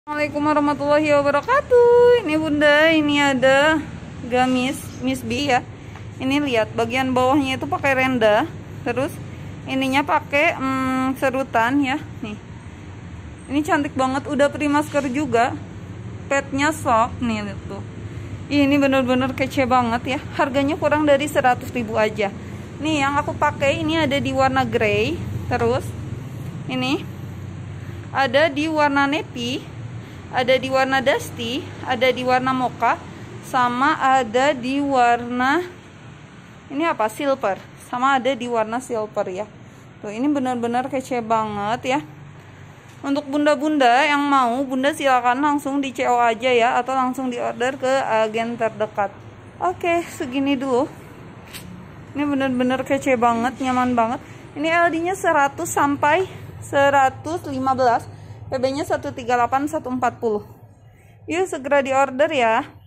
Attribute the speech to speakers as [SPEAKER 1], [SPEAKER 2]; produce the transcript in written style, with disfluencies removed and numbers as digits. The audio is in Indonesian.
[SPEAKER 1] Assalamualaikum warahmatullahi wabarakatuh. Ini bunda, ini ada gamis Miss B ya. Ini lihat bagian bawahnya itu pakai renda, terus ininya pakai serutan ya. Nih, ini cantik banget, udah pre-masker juga. Petnya soft nih, lihat tuh. Ini bener-bener kece banget ya. Harganya kurang dari 100.000 aja. Nih yang aku pakai ini ada di warna grey, terus ini ada di warna navy, ada di warna dusty, ada di warna mocha, sama ada di warna ini apa, silver, sama ada di warna silver ya. Tuh, ini benar-benar kece banget ya. Untuk bunda-bunda yang mau, bunda silakan langsung di CO aja ya, atau langsung di order ke agen terdekat. Oke, segini dulu. Ini benar-benar kece banget, nyaman banget. Ini LD-nya 100 sampai 115. PB-nya 138 140. Yuk segera di order ya.